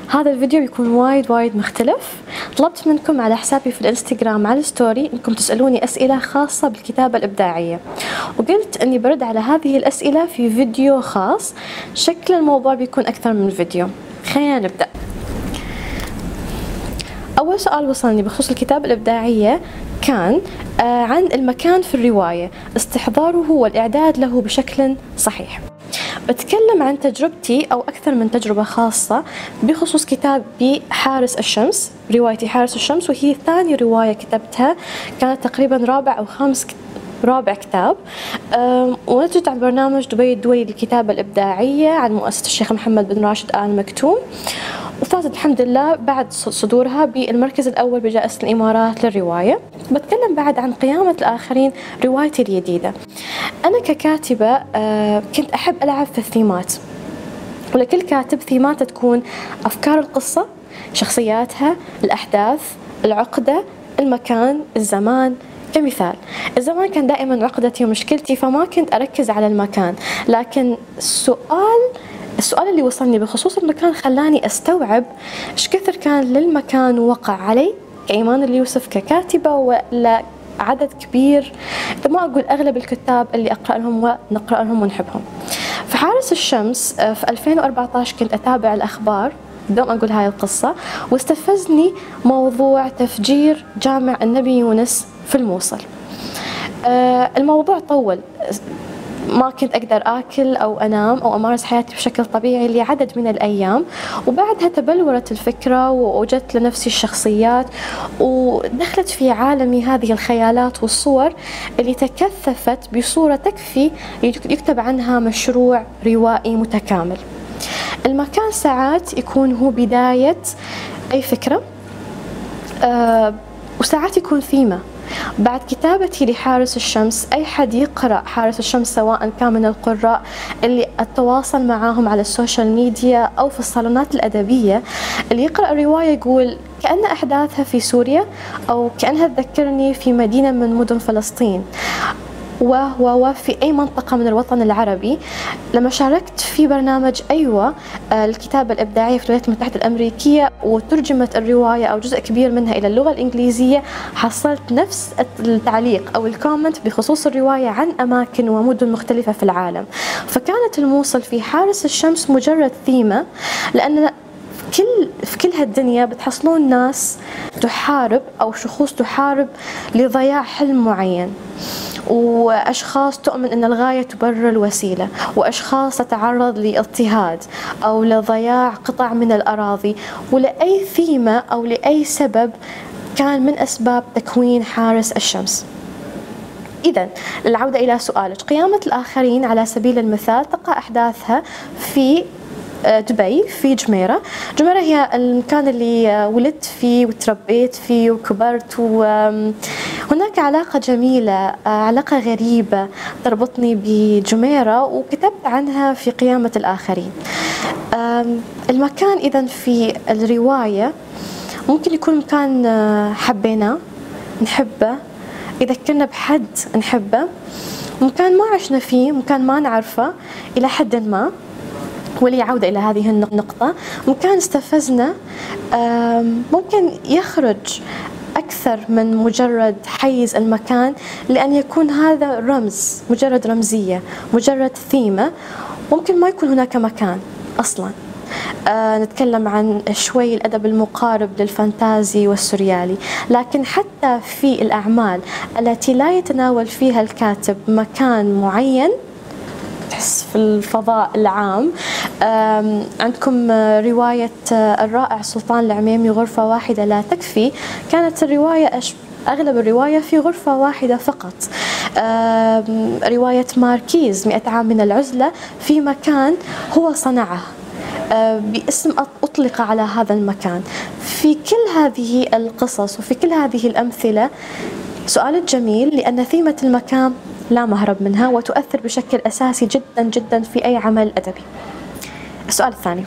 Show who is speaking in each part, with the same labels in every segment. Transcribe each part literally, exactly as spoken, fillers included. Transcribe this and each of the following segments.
Speaker 1: هذا الفيديو بيكون وايد وايد مختلف. طلبت منكم على حسابي في الانستغرام على الستوري انكم تسألوني أسئلة خاصة بالكتابة الإبداعية، وقلت اني برد على هذه الأسئلة في فيديو خاص. شكل الموضوع بيكون أكثر من فيديو. خلينا نبدأ. أول سؤال وصلني بخصوص الكتابة الإبداعية كان آه عن المكان في الرواية، استحضاره والإعداد له بشكل صحيح. بتكلم عن تجربتي أو أكثر من تجربة خاصة بخصوص كتابي حارس الشمس، روايتي حارس الشمس، وهي ثاني رواية كتبتها، كانت تقريبا رابع أو خامس رابع كتاب، ونتجت عن برنامج دبي الدولي للكتابة الإبداعية عن مؤسسة الشيخ محمد بن راشد آل مكتوم، وفازت الحمد لله بعد صدورها بالمركز الأول بجائزة الإمارات للرواية. بتكلم بعد عن قيامة الآخرين، روايتي الجديدة. أنا ككاتبة كنت أحب ألعب في الثيمات، ولكل كاتب ثيماته تكون أفكار القصة، شخصياتها، الأحداث، العقدة، المكان، الزمان. كمثال، الزمان كان دائما عقدتي ومشكلتي، فما كنت أركز على المكان، لكن السؤال السؤال اللي وصلني بخصوص المكان خلاني أستوعب إيش كثر كان للمكان وقع علي كإيمان اليوسف ككاتبة، ولا عدد كبير، إذا ما أقول أغلب الكتاب اللي أقرأ لهم ونقرأ لهم ونحبهم. في حارس الشمس في ألفين وأربعة عشر كنت أتابع الأخبار، بدون أقول هاي القصة، واستفزني موضوع تفجير جامع النبي يونس في الموصل. الموضوع طول، ما كنت أقدر آكل أو أنام أو أمارس حياتي بشكل طبيعي لعدد من الأيام، وبعدها تبلورت الفكرة ووجدت لنفسي الشخصيات، ودخلت في عالمي هذه الخيالات والصور اللي تكثفت بصورة تكفي يكتب عنها مشروع روائي متكامل. المكان ساعات يكون هو بداية أي فكرة، أه وساعات يكون ثيمة. بعد كتابتي لحارس الشمس، أي حد يقرأ حارس الشمس سواء كان من القراء اللي أتواصل معاهم على السوشيال ميديا أو في الصالونات الأدبية، اللي يقرأ الرواية يقول كأن أحداثها في سوريا، أو كأنها تذكرني في مدينة من مدن فلسطين، وهو في أي منطقة من الوطن العربي. لما شاركت في برنامج أيوة الكتابة الإبداعية في الولايات المتحدة الأمريكية، وترجمت الرواية أو جزء كبير منها إلى اللغة الإنجليزية، حصلت نفس التعليق أو الكومنت بخصوص الرواية عن أماكن ومدن مختلفة في العالم. فكانت الموصل في حارس الشمس مجرد ثيمة، لأن في كل في كل هالدنيا بتحصلون ناس تحارب أو شخوص تحارب لضياع حلم معين، وأشخاص تؤمن أن الغاية تبرر الوسيلة، وأشخاص تتعرض لاضطهاد أو لضياع قطع من الأراضي، ولأي ثيمة أو لأي سبب كان من أسباب تكوين حارس الشمس. إذن العودة إلى سؤالك، قيامة الآخرين على سبيل المثال تقع أحداثها في دبي، في جميرة. جميرة هي المكان اللي ولدت فيه وتربيت فيه وكبرت، وهناك علاقة جميلة، علاقة غريبة تربطني بجميرة، وكتبت عنها في قيامة الآخرين. المكان إذن في الرواية ممكن يكون مكان حبيناه، نحبه، يذكرنا بحد نحبه، مكان ما عشنا فيه، مكان ما نعرفه إلى حد ما، ولي عودة إلى هذه النقطة، مكان استفزنا، ممكن يخرج أكثر من مجرد حيز المكان، لأن يكون هذا رمز، مجرد رمزية، مجرد ثيمة، ممكن ما يكون هناك مكان أصلاً. آه نتكلم عن شوي الأدب المقارب للفانتازي والسوريالي، لكن حتى في الأعمال التي لا يتناول فيها الكاتب مكان معين، تحس في الفضاء العام. عندكم رواية الرائع سلطان العميمي غرفة واحدة لا تكفي، كانت الرواية أغلب الرواية في غرفة واحدة فقط. رواية ماركيز مئة عام من العزلة في مكان هو صنعه باسم أطلق على هذا المكان. في كل هذه القصص وفي كل هذه الأمثلة سؤال جميل، لأن ثيمة المكان لا مهرب منها، وتؤثر بشكل أساسي جدا جدا في أي عمل أدبي. السؤال الثاني،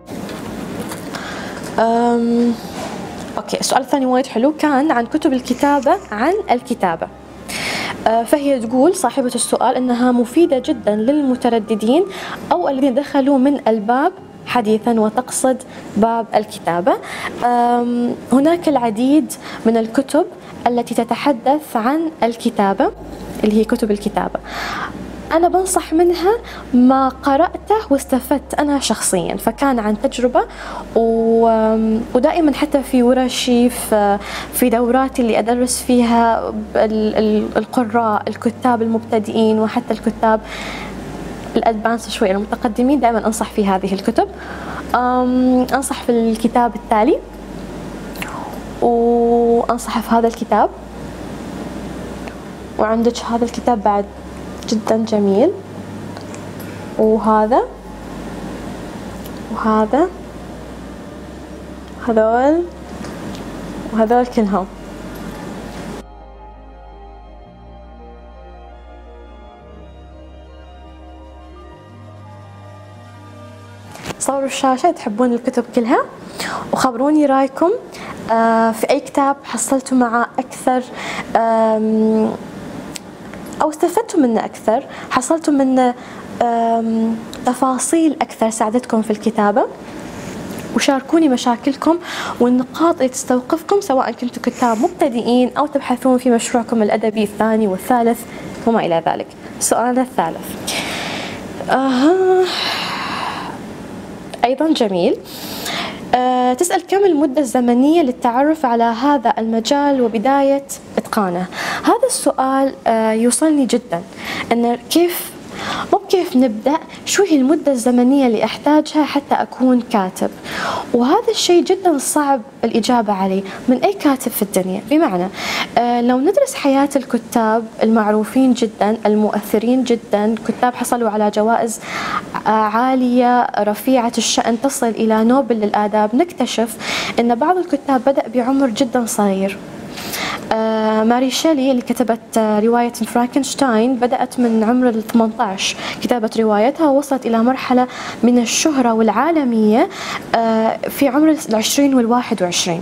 Speaker 1: أم... أوكي السؤال الثاني وايد حلو، كان عن كتب الكتابة عن الكتابة. أه فهي تقول صاحبة السؤال إنها مفيدة جدا للمترددين أو الذين دخلوا من الباب حديثا وتقصد باب الكتابة. هناك العديد من الكتب التي تتحدث عن الكتابة اللي هي كتب الكتابة. أنا بنصح منها ما قرأته واستفدت أنا شخصيا، فكان عن تجربة، ودائما حتى في ورشي في دوراتي اللي أدرس فيها القراء الكتاب المبتدئين وحتى الكتاب الأدفانس شوي المتقدمين، دائما أنصح في هذه الكتب. أنصح في الكتاب التالي، وأنصح في هذا الكتاب، وعندك هذا الكتاب بعد جدا جميل، وهذا وهذا هذول وهذول كلهم. صوروا الشاشة تحبون الكتب كلها، وخبروني رايكم في أي كتاب حصلتوا معه أكثر أو استفدتوا منه أكثر، حصلتوا منه تفاصيل أكثر ساعدتكم في الكتابة، وشاركوني مشاكلكم والنقاط اللي تستوقفكم، سواء كنتوا كتاب مبتدئين أو تبحثون في مشروعكم الأدبي الثاني والثالث وما إلى ذلك. سؤالنا الثالث آه. أيضا جميل. أه تسأل كم المدة الزمنية للتعرف على هذا المجال وبداية إتقانه؟ هذا السؤال أه يوصلني جدا، أن كيف مو كيف نبدأ، شو هي المدة الزمنية اللي أحتاجها حتى أكون كاتب، وهذا الشيء جدا صعب الإجابة عليه من أي كاتب في الدنيا. بمعنى آه لو ندرس حياة الكتاب المعروفين جدا المؤثرين جدا، كتاب حصلوا على جوائز آه عالية رفيعة الشأن تصل إلى نوبل للآداب، نكتشف أن بعض الكتاب بدأ بعمر جدا صغير. آه ماري شيلي اللي كتبت آه رواية فرانكنشتاين بدأت من عمر الثمانية عشر كتابة روايتها، ووصلت إلى مرحلة من الشهرة والعالمية آه في عمر العشرين والواحد وعشرين.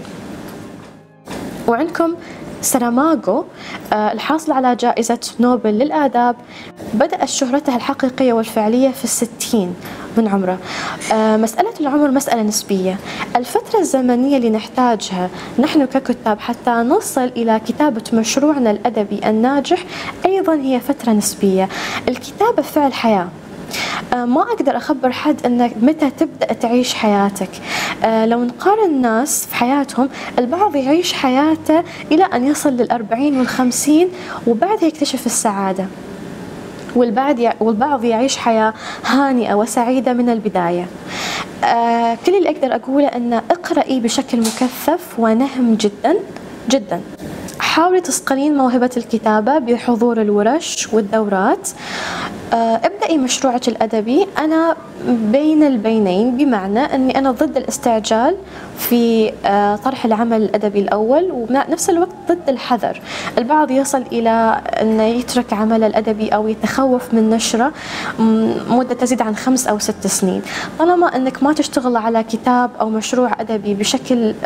Speaker 1: وعندكم ساراماغو آه الحاصل على جائزة نوبل للآداب، بدأت شهرته الحقيقية والفعلية في الستين من عمره. آه مسألة العمر مسألة نسبية، الفترة الزمنية اللي نحتاجها نحن ككتاب حتى نصل إلى كتابة مشروعنا الأدبي الناجح أيضا هي فترة نسبية. الكتابة فعل حياة، آه ما أقدر أخبر حد أنك متى تبدأ تعيش حياتك. آه لو نقارن الناس في حياتهم، البعض يعيش حياته إلى أن يصل للأربعين والخمسين وبعدها يكتشف السعادة، والبعض والبعض يعيش حياة هانئة وسعيدة من البداية. آه كل اللي أقدر أقوله أن اقرأي بشكل مكثف ونهم جدا جدا. حاولي تصقلين موهبة الكتابة بحضور الورش والدورات. آه ابدأي مشروعك الأدبي. أنا بين البينين، بمعنى أني أنا ضد الاستعجال في آه طرح العمل الأدبي الأول، وبنفس الوقت ضد الحذر. البعض يصل إلى أن يترك عمل الأدبي أو يتخوف من نشره مدة تزيد عن خمس أو ست سنين. طالما أنك ما تشتغل على كتاب أو مشروع أدبي بشكل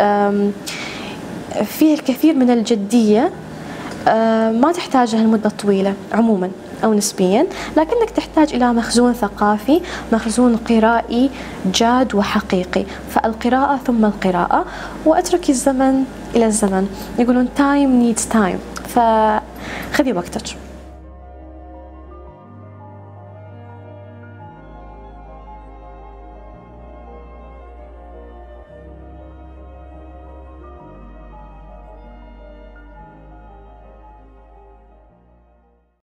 Speaker 1: فيه الكثير من الجدية، ما تحتاجها المدة الطويلة عموما أو نسبيا، لكنك تحتاج إلى مخزون ثقافي، مخزون قرائي جاد وحقيقي. فالقراءة ثم القراءة، وأتركي الزمن إلى الزمن. يقولون time needs time، فخذي وقتك.